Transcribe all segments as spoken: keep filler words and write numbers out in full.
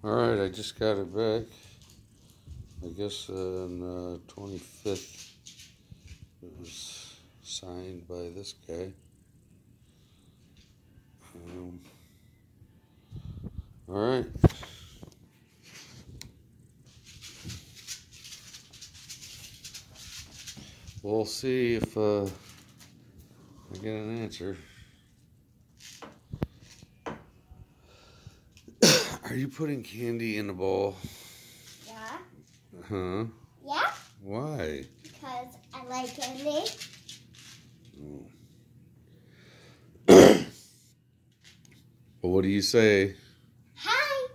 Alright, I just got it back. I guess uh, on the twenty-fifth it was signed by this guy. Um, Alright. We'll see if uh, I get an answer. Are you putting candy in the bowl? Yeah. Huh? Yeah. Why? Because I like candy. Oh. Well, what do you say? Hi.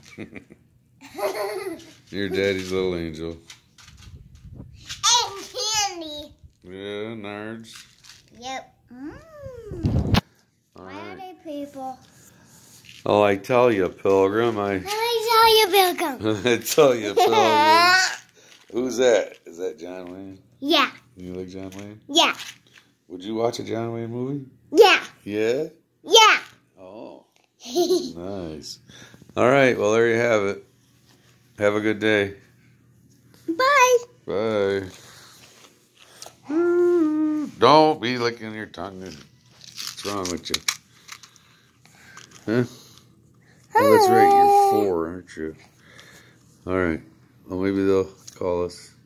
You're Daddy's little angel. And candy. Yeah, nerds. Yep. Mm. All Why right. are they people? Oh, I tell you, Pilgrim. I, Let me tell you, Pilgrim. I tell you, Pilgrim. Who's that? Is that John Wayne? Yeah. You like John Wayne? Yeah. Would you watch a John Wayne movie? Yeah. Yeah? Yeah. Oh. Nice. All right. Well, there you have it. Have a good day. Bye. Bye. Don't be licking your tongue. What's wrong with you? Huh? Oh, that's right. You're four, aren't you? All right. Well, maybe they'll call us.